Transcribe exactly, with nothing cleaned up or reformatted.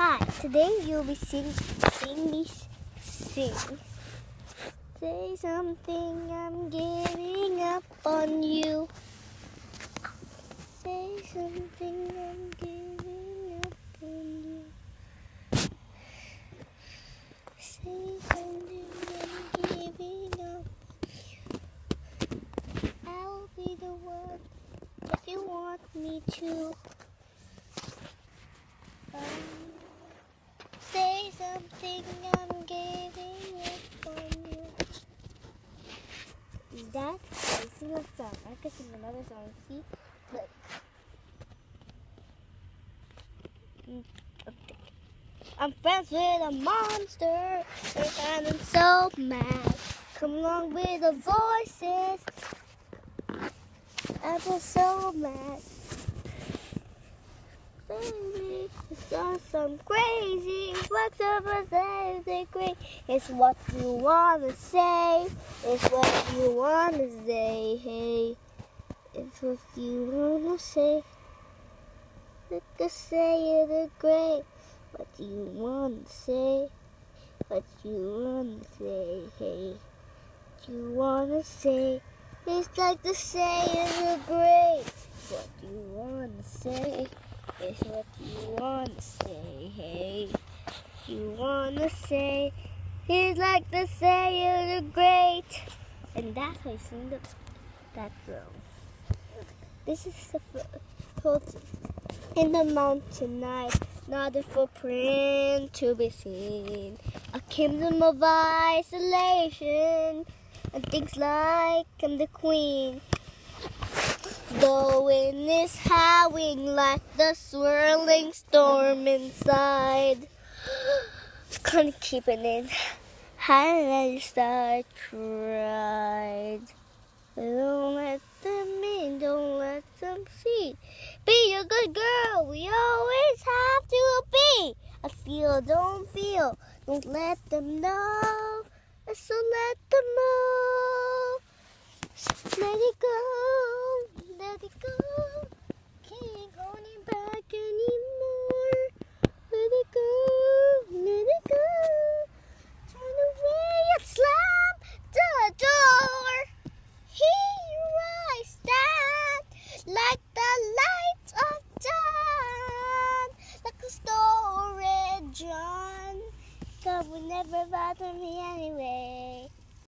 Hi, today you'll be sing, seeing me sing. Say something, I'm giving up on you. Say something, I'm giving up on you. Say something, I'm giving up on you. I'll be the one if you want me to. Um, Say something, I'm giving up on you. That I sing a song. I could sing another song. See, look. I'm friends with a monster, and I'm so mad. Come along with the voices. I was so mad. Baby, it's just some crazy. What's up with everything great? It's what you wanna say. It's what you wanna say. Hey, it's what you wanna say. Look, I say you're great. What you wanna say? What you wanna say? Hey, what you wanna say? It's like to say you're great. What you wanna say? It's what you wanna say, hey. You wanna say, it's like to say you're great. And that's how I sing the, that song. This is the foot in the mountain night, not a footprint to be seen. A kingdom of isolation, and things like I'm the queen. The wind is howling like the swirling storm inside. Can't keep it in. I start tried. Don't let them in, don't let them see. Be a good girl, we always have to be. I feel, don't feel, don't let them know. So let them know. Let it go.